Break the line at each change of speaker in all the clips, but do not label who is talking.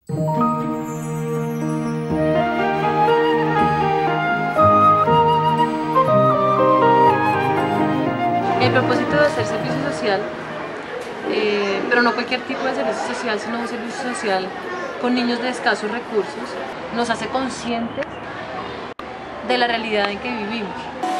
El propósito de hacer servicio social, pero no cualquier tipo de servicio social, sino un servicio social con niños de escasos recursos, nos hace conscientes de la realidad en que vivimos.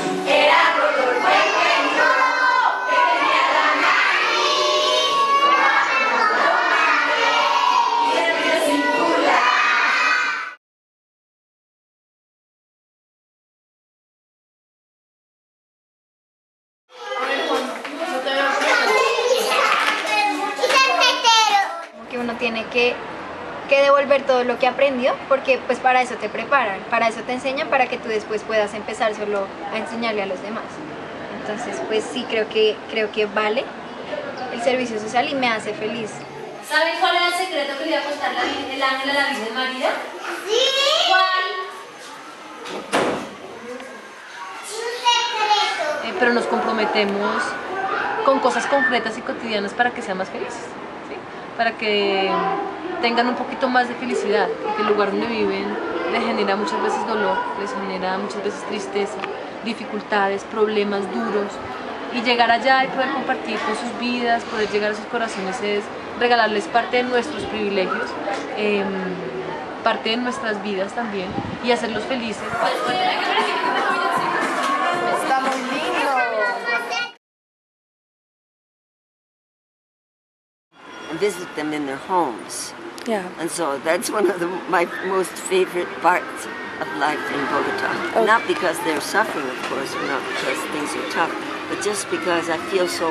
Que uno tiene que devolver todo lo que aprendió, porque pues para eso te preparan, para eso te enseñan, para que tú después puedas empezar solo a enseñarle a los demás. Entonces pues sí, creo que vale el servicio social y me hace feliz.
¿Saben cuál es el secreto que le iba a contar el ángel a la Virgen María? ¡Sí! ¿Cuál?
Un secreto.
Pero nos comprometemos con cosas concretas y cotidianas para que sean más felices, ¿sí? Para que tengan un poquito más de felicidad, porque el lugar donde viven les genera muchas veces dolor, les genera muchas veces tristeza, dificultades, problemas duros, y llegar allá y poder compartir con sus vidas, poder llegar a sus corazones es regalarles parte de nuestros privilegios, parte de nuestras vidas también, y hacerlos felices.
Está muy lindo.
And visit them in their homes.
Yeah.
And so that's one of my most favorite parts of life in Bogota.
Okay.
Not because they're suffering, of course, or not because things are tough, but just because I feel so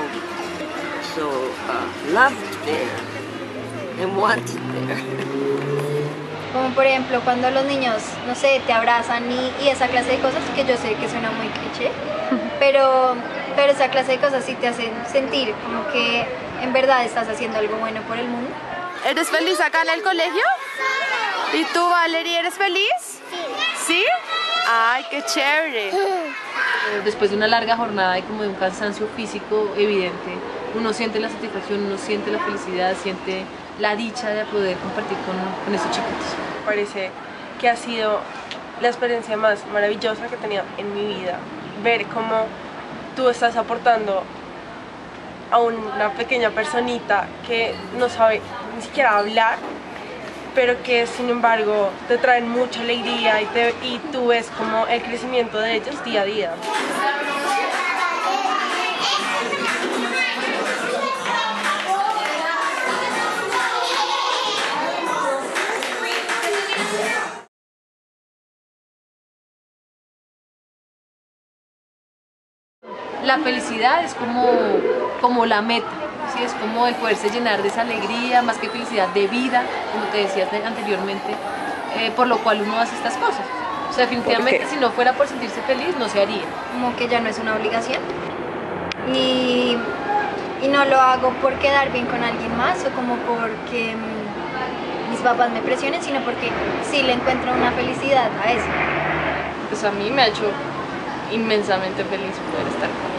loved there and wanted there.
Como por ejemplo cuando los niños, no sé, te abrazan y esa clase de cosas, que yo sé que suena muy cliché, pero esa clase de cosas sí te hacen sentir como que en verdad estás haciendo algo bueno por el mundo.
¿Eres feliz acá en el colegio? ¿Y tú, Valerie, eres feliz? Sí. ¿Sí? ¡Ay, qué chévere!
Después de una larga jornada y como de un cansancio físico evidente, uno siente la satisfacción, uno siente la felicidad, siente la dicha de poder compartir con estos chiquitos.
Me parece que ha sido la experiencia más maravillosa que he tenido en mi vida. Ver cómo tú estás aportando a una pequeña personita que no sabe ni siquiera hablar, pero que sin embargo te traen mucha alegría y tú ves como el crecimiento de ellos día a día.
La felicidad es como la meta, ¿sí? Es como el poderse llenar de esa alegría, más que felicidad, de vida, como te decía anteriormente, por lo cual uno hace estas cosas. O sea, definitivamente si no fuera por sentirse feliz, no se haría.
Como que ya no es una obligación y no lo hago por quedar bien con alguien más o como porque mis papás me presionen, sino porque sí le encuentro una felicidad a eso.
Pues a mí me ha hecho inmensamente feliz poder estar con